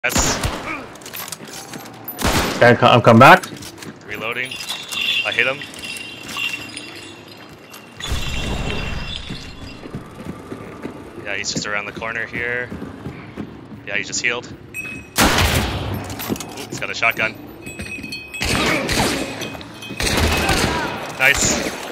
Yes. Okay, I'm coming back. Reloading. I hit him. Yeah, he's just around the corner here. Yeah, he just healed. Ooh, he's got a shotgun. Nice.